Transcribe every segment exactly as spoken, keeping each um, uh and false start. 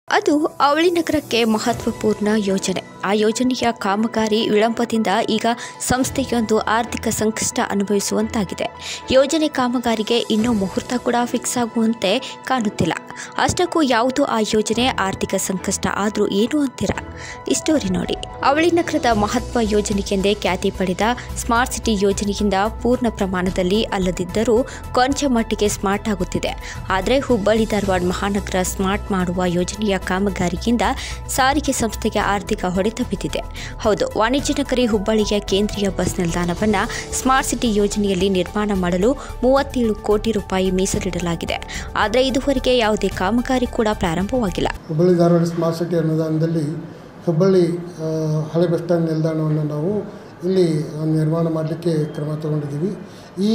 ಅದು ಅವಳಿ ನಗರಕ್ಕೆ ಮಹತ್ವಪೂರ್ಣ ಯೋಜನೆ. ಆ ಯೋಜನೆಯ ಕಾಮಗಾರಿ ವಿಳಂಬದಿಂದ ಈಗ ಸಂಸ್ಥೆಯೊಂದು ಆರ್ಥಿಕ ಸಂಕಷ್ಟ ಅನುಭವಿಸುವಂತಾಗಿದೆ. ಯೋಜನೆ ಕಾಮಗಾರಿಗೆ ಇನ್ನೂ ಮುಹೂರ್ತ ಕೂಡ ಫಿಕ್ಸ್ ಆಗುವಂತೆ ಕಾಣುತ್ತಿಲ್ಲ. ಅಷ್ಟಕ್ಕೂ ಯಾವುದು ಆ ಯೋಜನೆ ಆರ್ಥಿಕ ಸಂಕಷ್ಟ ಆದರೂ ಏನು ಅಂತೀರಾ? ಈ ಸ್ಟೋರಿ ನೋಡಿ. ಅವಳಿ ನಗರದ ಮಹತ್ವ ಯೋಜನೆಗೆಂದೇ ಖ್ಯಾತಿ ಪಡೆದ ಸ್ಮಾರ್ಟ್ ಸಿಟಿ ಯೋಜನೆಯಿಂದ ಪೂರ್ಣ ಪ್ರಮಾಣದಲ್ಲಿ ಅಲ್ಲದಿದ್ದರೂ ಕೊಂಚ ಮಟ್ಟಿಗೆ ಸ್ಮಾರ್ಟ್ ಆಗುತ್ತಿದೆ. ಆದರೆ ಹುಬ್ಬಳ್ಳಿ ಧಾರವಾಡ ಮಹಾನಗರ ಸ್ಮಾರ್ಟ್ ಮಾಡುವ ಯೋಜನೆಯ ಕಾಮಗಾರಿಯಿಂದ ಸಾರಿಗೆ ಸಂಸ್ಥೆಗೆ ಆರ್ಥಿಕ ಹೊಡೆತ ಬಿದ್ದಿದೆ. ಹೌದು, ವಾಣಿಜ್ಯ ನಗರಿ ಹುಬ್ಬಳ್ಳಿಯ ಕೇಂದ್ರೀಯ ಬಸ್ ನಿಲ್ದಾಣವನ್ನು ಸ್ಮಾರ್ಟ್ ಸಿಟಿ ಯೋಜನೆಯಲ್ಲಿ ನಿರ್ಮಾಣ ಮಾಡಲು ಮೂವತ್ತೇಳು ಕೋಟಿ ರೂಪಾಯಿ ಮೀಸಲಿಡಲಾಗಿದೆ. ಆದರೆ ಇದುವರೆಗೆ ಯಾವುದೇ ಕಾಮಗಾರಿ ಕೂಡ ಪ್ರಾರಂಭವಾಗಿಲ್ಲ. ಹುಬ್ಬಳ್ಳಿ ಧಾರವಾಡ ಸ್ಮಾರ್ಟ್ ಸಿಟಿ ಅನುದಾನದಲ್ಲಿ ಹುಬ್ಬಳ್ಳಿ ಹಳೆ ಬಸ್ ಸ್ಟ್ಯಾಂಡ್ ನಿಲ್ದಾಣವನ್ನು ನಾವು ಇಲ್ಲಿ ನಿರ್ಮಾಣ ಮಾಡಲಿಕ್ಕೆ ಕ್ರಮ ತಗೊಂಡಿದ್ದೀವಿ. ಈ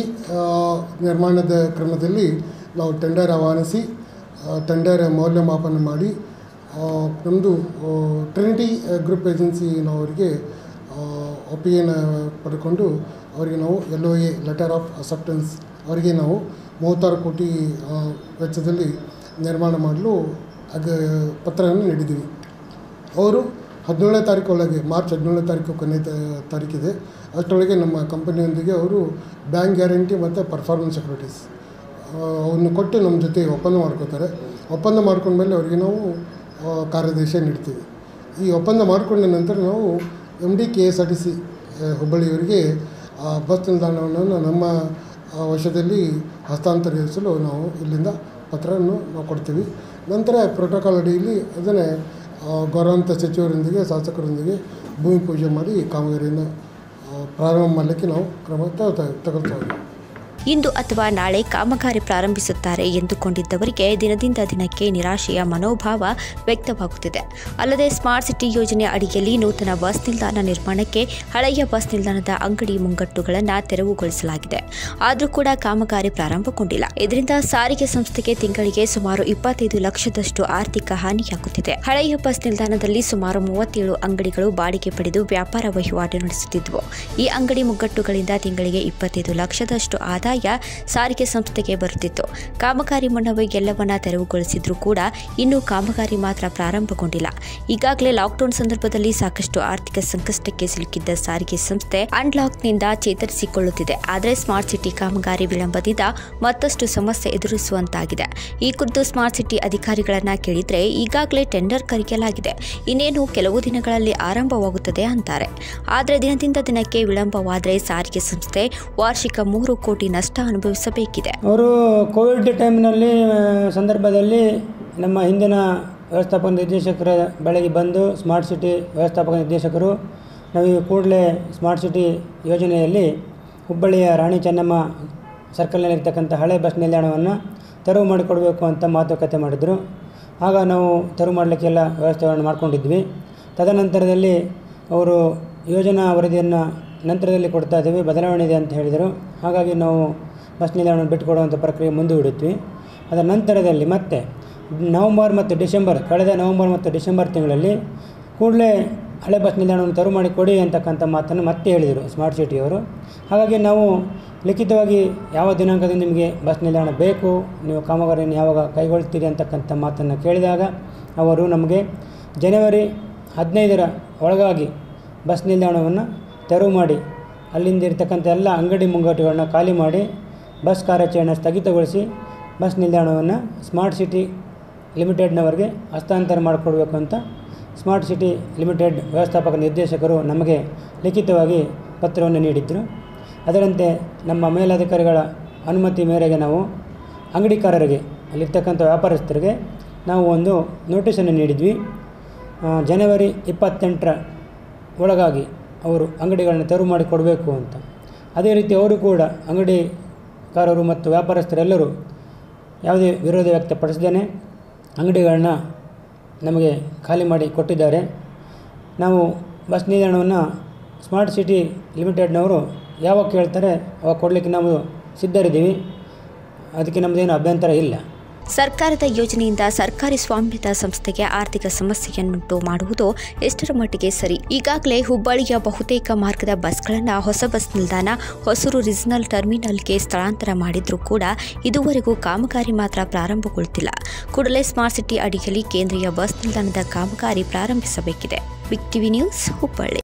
ನಿರ್ಮಾಣದ ಕ್ರಮದಲ್ಲಿ ನಾವು ಟೆಂಡರ್ ಆಹ್ವಾನಿಸಿ ಟೆಂಡರ್ ಮೌಲ್ಯಮಾಪನ ಮಾಡಿ ನಮ್ಮದು ಟ್ರಿನಿಟಿ ಗ್ರೂಪ್ ಏಜೆನ್ಸಿನವರಿಗೆ ಒಪ್ಪಿಗೆಯನ್ನು ಪಡ್ಕೊಂಡು ಅವರಿಗೆ ನಾವು L O A letter of acceptance ಅವರಿಗೆ ನಾವು ಮೂವತ್ತಾರು ಕೋಟಿ ವೆಚ್ಚದಲ್ಲಿ ನಿರ್ಮಾಣ ಮಾಡಲು ಅದ ಪತ್ರವನ್ನು ನೀಡಿದ್ದೀವಿ. ಅವರು ಹದಿನೇಳನೇ ತಾರೀಕು ಒಳಗೆ ಮಾರ್ಚ್ ಹದಿನೇಳನೇ ತಾರೀಕು ಕೊನೆ ತಾರೀಕಿದೆ ಅಷ್ಟರೊಳಗೆ ನಮ್ಮ ಕಂಪನಿಯೊಂದಿಗೆ ಅವರು ಬ್ಯಾಂಕ್ ಗ್ಯಾರಂಟಿ ಮತ್ತು ಪರ್ಫಾರ್ಮೆನ್ಸ್ ಸೆಕ್ಯೂರಿಟೀಸ್ ಅವನ್ನು ಕೊಟ್ಟು ನಮ್ಮ ಜೊತೆ ಒಪ್ಪಂದ ಮಾಡ್ಕೋತಾರೆ. ಒಪ್ಪಂದ ಮಾಡ್ಕೊಂಡ್ಮೇಲೆ ಅವರಿಗೆ ನಾವು ಕಾರ್ಯಾದೇಶ ನೀಡ್ತೀವಿ. ಈ ಒಪ್ಪಂದ ಮಾಡಿಕೊಂಡ ನಂತರ ನಾವು M D K S R T C ಹುಬ್ಬಳ್ಳಿಯವರಿಗೆ ಬಸ್ ನಿಲ್ದಾಣವನ್ನು ನಮ್ಮ ವಶದಲ್ಲಿ ಹಸ್ತಾಂತರಿಸಲು ನಾವು ಇಲ್ಲಿಂದ ಪತ್ರವನ್ನು ನಾವು ಕೊಡ್ತೀವಿ. ನಂತರ ಪ್ರೋಟೋಕಾಲ್ ಅಡಿಯಲ್ಲಿ ಅದನ್ನೇ ಗೌರವಾನ್ವಿತ ಸಚಿವರೊಂದಿಗೆ ಶಾಸಕರೊಂದಿಗೆ ಭೂಮಿ ಪೂಜೆ ಮಾಡಿ ಕಾಮಗಾರಿಯನ್ನು ಪ್ರಾರಂಭ ಮಾಡಲಿಕ್ಕೆ ನಾವು ಕ್ರಮ ತಗೊಳ್ತೇವೆ. ಇಂದು ಅಥವಾ ನಾಳೆ ಕಾಮಗಾರಿ ಪ್ರಾರಂಭಿಸುತ್ತಾರೆ ಎಂದುಕೊಂಡಿದ್ದವರಿಗೆ ದಿನದಿಂದ ದಿನಕ್ಕೆ ನಿರಾಶೆಯ ಮನೋಭಾವ ವ್ಯಕ್ತವಾಗುತ್ತಿದೆ. ಅಲ್ಲದೆ ಸ್ಮಾರ್ಟ್ ಸಿಟಿ ಯೋಜನೆ ಅಡಿಯಲ್ಲಿ ನೂತನ ಬಸ್ ನಿಲ್ದಾಣ ನಿರ್ಮಾಣಕ್ಕೆ ಹಳೆಯ ಬಸ್ ನಿಲ್ದಾಣದ ಅಂಗಡಿ ಮುಂಗಟ್ಟುಗಳನ್ನು ತೆರವುಗೊಳಿಸಲಾಗಿದೆ. ಆದರೂ ಕೂಡ ಕಾಮಗಾರಿ ಪ್ರಾರಂಭಗೊಂಡಿಲ್ಲ. ಇದರಿಂದ ಸಾರಿಗೆ ಸಂಸ್ಥೆಗೆ ತಿಂಗಳಿಗೆ ಸುಮಾರು ಇಪ್ಪತ್ತೈದು ಲಕ್ಷದಷ್ಟು ಆರ್ಥಿಕ ಹಾನಿಯಾಗುತ್ತಿದೆ. ಹಳೆಯ ಬಸ್ ನಿಲ್ದಾಣದಲ್ಲಿ ಸುಮಾರು ಮೂವತ್ತೇಳು ಅಂಗಡಿಗಳು ಬಾಡಿಗೆ ಪಡೆದು ವ್ಯಾಪಾರ ವಹಿವಾಟು ನಡೆಸುತ್ತಿದ್ದವು. ಈ ಅಂಗಡಿ ಮುಗ್ಗಟ್ಟುಗಳಿಂದ ತಿಂಗಳಿಗೆ ಇಪ್ಪತ್ತೈದು ಲಕ್ಷದಷ್ಟು ಆದಾಯ ಸಾರಿಗೆ ಸಂಸ್ಥೆಗೆ ಬರುತ್ತಿತ್ತು. ಕಾಮಗಾರಿ ಮುನ್ನವೇ ಎಲ್ಲವನ್ನ ತೆರವುಗೊಳಿಸಿದ್ರೂ ಕೂಡ ಇನ್ನೂ ಕಾಮಗಾರಿ ಮಾತ್ರ ಪ್ರಾರಂಭಗೊಂಡಿಲ್ಲ. ಈಗಾಗಲೇ ಲಾಕ್ಡೌನ್ ಸಂದರ್ಭದಲ್ಲಿ ಸಾಕಷ್ಟು ಆರ್ಥಿಕ ಸಂಕಷ್ಟಕ್ಕೆ ಸಿಲುಕಿದ್ದ ಸಾರಿಗೆ ಸಂಸ್ಥೆ ಅನ್ಲಾಕ್ನಿಂದ ಚೇತರಿಸಿಕೊಳ್ಳುತ್ತಿದೆ. ಆದರೆ ಸ್ಮಾರ್ಟ್ ಸಿಟಿ ಕಾಮಗಾರಿ ವಿಳಂಬದಿಂದ ಮತ್ತಷ್ಟು ಸಮಸ್ಯೆ ಎದುರಿಸುವಂತಾಗಿದೆ. ಈ ಕುರಿತು ಸ್ಮಾರ್ಟ್ ಸಿಟಿ ಅಧಿಕಾರಿಗಳನ್ನ ಕೇಳಿದ್ರೆ ಈಗಾಗಲೇ ಟೆಂಡರ್ ಕರೆಯಲಾಗಿದೆ, ಇನ್ನೇನು ಕೆಲವು ದಿನಗಳಲ್ಲಿ ಆರಂಭವಾಗುತ್ತದೆ ಅಂತಾರೆ. ಆದರೆ ದಿನದಿಂದ ದಿನಕ್ಕೆ ವಿಳಂಬವಾದರೆ ಸಾರಿಗೆ ಸಂಸ್ಥೆ ವಾರ್ಷಿಕ ಮೂರು ಕೋಟಿ ನಷ್ಟ ಅನುಭವಿಸಬೇಕಿದೆ. ಅವರು ಕೋವಿಡ್ ಟೈಮ್ನಲ್ಲಿ ಸಂದರ್ಭದಲ್ಲಿ ನಮ್ಮ ಹಿಂದಿನ ವ್ಯವಸ್ಥಾಪಕ ನಿರ್ದೇಶಕರ ಬಳಿಗೆ ಬಂದು ಸ್ಮಾರ್ಟ್ ಸಿಟಿ ವ್ಯವಸ್ಥಾಪಕ ನಿರ್ದೇಶಕರು ನಾವು ಕೂಡಲೇ ಸ್ಮಾರ್ಟ್ ಸಿಟಿ ಯೋಜನೆಯಲ್ಲಿ ಹುಬ್ಬಳ್ಳಿಯ ರಾಣಿ ಚೆನ್ನಮ್ಮ ಸರ್ಕಲ್ನಲ್ಲಿರ್ತಕ್ಕಂಥ ಹಳೆ ಬಸ್ ನಿಲ್ದಾಣವನ್ನು ತೆರವು ಮಾಡಿಕೊಡಬೇಕು ಅಂತ ಮಾತುಕತೆ ಮಾಡಿದರು. ಆಗ ನಾವು ತೆರವು ಮಾಡಲಿಕ್ಕೆಲ್ಲ ವ್ಯವಸ್ಥೆಗಳನ್ನು ಮಾಡಿಕೊಂಡಿದ್ವಿ. ತದನಂತರದಲ್ಲಿ ಅವರು ಯೋಜನಾ ವರದಿಯನ್ನು ನಂತರದಲ್ಲಿ ಕೊಡ್ತಾ ಇದ್ದೀವಿ, ಬದಲಾವಣೆ ಇದೆ ಅಂತ ಹೇಳಿದರು. ಹಾಗಾಗಿ ನಾವು ಬಸ್ ನಿಲ್ದಾಣವನ್ನು ಬಿಟ್ಟುಕೊಡುವಂಥ ಪ್ರಕ್ರಿಯೆ ಮುಂದೂಡಿದ್ವಿ. ಅದರ ನಂತರದಲ್ಲಿ ಮತ್ತೆ ನವಂಬರ್ ಮತ್ತು ಡಿಸೆಂಬರ್ ಕಳೆದ ನವಂಬರ್ ಮತ್ತು ಡಿಸೆಂಬರ್ ತಿಂಗಳಲ್ಲಿ ಕೂಡಲೇ ಹಳೆ ಬಸ್ ನಿಲ್ದಾಣವನ್ನು ತೆರವು ಮಾಡಿ ಕೊಡಿ ಅಂತಕ್ಕಂಥ ಮಾತನ್ನು ಮತ್ತೆ ಹೇಳಿದರು ಸ್ಮಾರ್ಟ್ ಸಿಟಿಯವರು. ಹಾಗಾಗಿ ನಾವು ಲಿಖಿತವಾಗಿ ಯಾವ ದಿನಾಂಕದಿಂದ ನಿಮಗೆ ಬಸ್ ನಿಲ್ದಾಣ ಬೇಕು, ನೀವು ಕಾಮಗಾರಿಯನ್ನು ಯಾವಾಗ ಕೈಗೊಳ್ತೀರಿ ಅಂತಕ್ಕಂಥ ಮಾತನ್ನು ಕೇಳಿದಾಗ ಅವರು ನಮಗೆ ಜನವರಿ ಹದಿನೈದರ ಒಳಗಾಗಿ ಬಸ್ ನಿಲ್ದಾಣವನ್ನು ತೆರವು ಮಾಡಿ ಅಲ್ಲಿಂದ ಇರ್ತಕ್ಕಂಥ ಎಲ್ಲ ಅಂಗಡಿ ಮುಂಗಟ್ಟುಗಳನ್ನ ಖಾಲಿ ಮಾಡಿ ಬಸ್ ಕಾರ್ಯಾಚರಣೆ ಸ್ಥಗಿತಗೊಳಿಸಿ ಬಸ್ ನಿಲ್ದಾಣವನ್ನು ಸ್ಮಾರ್ಟ್ ಸಿಟಿ ಲಿಮಿಟೆಡ್ನವರಿಗೆ ಹಸ್ತಾಂತರ ಮಾಡಿಕೊಡ್ಬೇಕು ಅಂತ ಸ್ಮಾರ್ಟ್ ಸಿಟಿ ಲಿಮಿಟೆಡ್ ವ್ಯವಸ್ಥಾಪಕ ನಿರ್ದೇಶಕರು ನಮಗೆ ಲಿಖಿತವಾಗಿ ಪತ್ರವನ್ನು ನೀಡಿದ್ದರು. ಅದರಂತೆ ನಮ್ಮ ಮೇಲಧಿಕಾರಿಗಳ ಅನುಮತಿ ಮೇರೆಗೆ ನಾವು ಅಂಗಡಿಕಾರರಿಗೆ ಅಲ್ಲಿರ್ತಕ್ಕಂಥ ವ್ಯಾಪಾರಸ್ಥರಿಗೆ ನಾವು ಒಂದು ನೋಟಿಸನ್ನು ನೀಡಿದ್ವಿ. ಜನವರಿ ಇಪ್ಪತ್ತೆಂಟರ ಒಳಗಾಗಿ ಅವರು ಅಂಗಡಿಗಳನ್ನು ತೆರವು ಮಾಡಿ ಕೊಡಬೇಕು ಅಂತ. ಅದೇ ರೀತಿ ಅವರು ಕೂಡ ಅಂಗಡಿಕಾರರು ಮತ್ತು ವ್ಯಾಪಾರಸ್ಥರೆಲ್ಲರೂ ಯಾವುದೇ ವಿರೋಧ ವ್ಯಕ್ತಪಡಿಸದೇನೆ ಅಂಗಡಿಗಳನ್ನ ನಮಗೆ ಖಾಲಿ ಮಾಡಿ ಕೊಟ್ಟಿದ್ದಾರೆ. ನಾವು ಬಸ್ ನಿಲ್ದಾಣವನ್ನು ಸ್ಮಾರ್ಟ್ ಸಿಟಿ ಲಿಮಿಟೆಡ್ನವರು ಯಾವಾಗ ಕೇಳ್ತಾರೆ ಅವಾಗ ಕೊಡಲಿಕ್ಕೆ ನಾವು ಸಿದ್ಧರಿದ್ದೀವಿ. ಅದಕ್ಕೆ ನಮ್ಮದೇನು ಅಭ್ಯಂತರ ಇಲ್ಲ. ಸರ್ಕಾರದ ಯೋಜನೆಯಿಂದ ಸರ್ಕಾರಿ ಸ್ವಾಮ್ಯದ ಸಂಸ್ಥೆಗೆ ಆರ್ಥಿಕ ಸಮಸ್ಯೆಯನ್ನುಂಟು ಮಾಡುವುದು ಎಷ್ಟರ ಮಟ್ಟಿಗೆ ಸರಿ? ಈಗಾಗಲೇ ಹುಬ್ಬಳ್ಳಿಯ ಬಹುತೇಕ ಮಾರ್ಗದ ಬಸ್ಗಳನ್ನು ಹೊಸ ಬಸ್ ನಿಲ್ದಾಣ ಹೊಸೂರು ರೀಜನಲ್ ಟರ್ಮಿನಲ್ಗೆ ಸ್ಥಳಾಂತರ ಮಾಡಿದ್ರೂ ಕೂಡ ಇದುವರೆಗೂ ಕಾಮಗಾರಿ ಮಾತ್ರ ಪ್ರಾರಂಭಗೊಳ್ಳುತ್ತಿಲ್ಲ. ಕೂಡಲೇ ಸ್ಮಾರ್ಟ್ ಸಿಟಿ ಅಡಿಯಲ್ಲಿ ಕೇಂದ್ರೀಯ ಬಸ್ ನಿಲ್ದಾಣದ ಕಾಮಗಾರಿ ಪ್ರಾರಂಭಿಸಬೇಕಿದೆ. Big TV news, Hubballi.